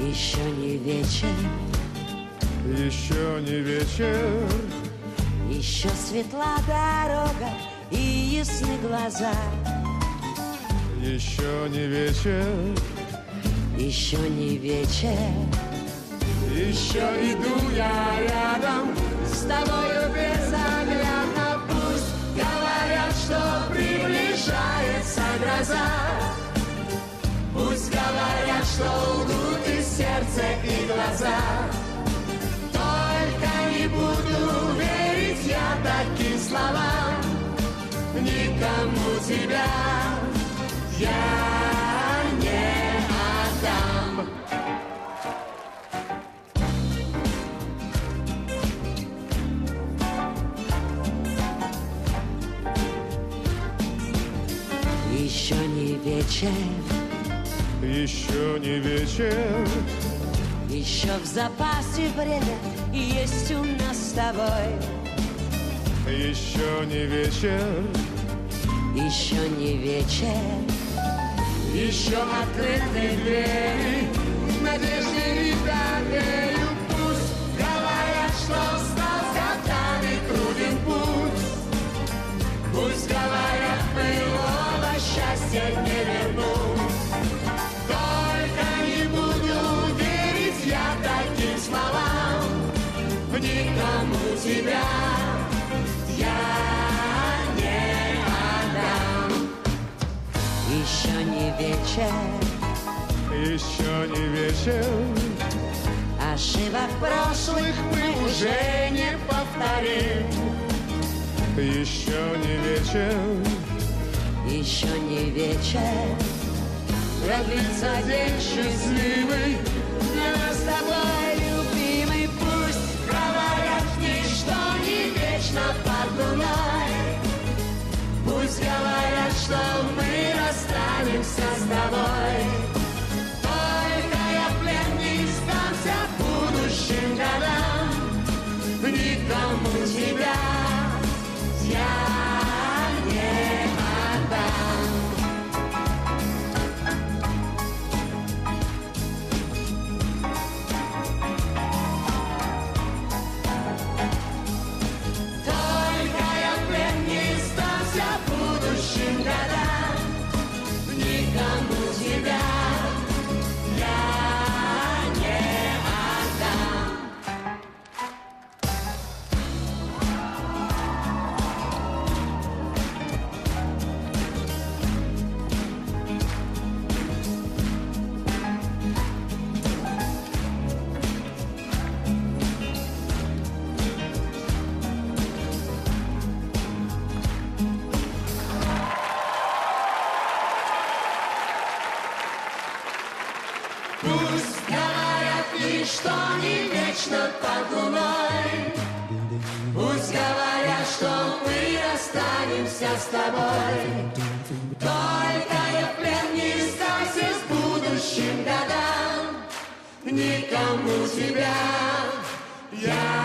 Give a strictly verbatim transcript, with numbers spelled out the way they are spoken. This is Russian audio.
Еще не вечер, еще не вечер, еще светла дорога и ясны глаза. еще не вечер, еще не вечер, еще иду я рядом с тобою безоглядно. Пусть говорят, что приближается гроза, пусть говорят, что лгут и сердце, и глаза. Только не буду верить я таким словам, никому тебя я не отдам. Еще не вечер, еще не вечер, еще в запасе время есть у нас с тобой. еще не вечер, еще не вечер, еще открыты двери, надежде и доверию. Пусть говорят, что устал с годами труден путь, пусть говорят, былого счастья не вернуть. Только не буду верить я таким словам, никому тебя я не отдам. Еще не вечер, еще не вечер, ошибок прошлых мы уже не повторим. еще не вечер, еще не вечер, продлится день счастливый для нас с тобой, любимый. Пусть говорят, ничто не вечно под луной, пусть говорят, что мы расстанемся с тобой. Только я в плен не сдамся будущим годам, никому тебя я не отдам. Только я в плен не сдамся будущим годам, никому тебя я не отдам. Пусть говорят, ничто не вечно под луной, пусть говорят, что мы расстанемся с тобой. Только я в плен не сдамся с будущим годам, никому тебя я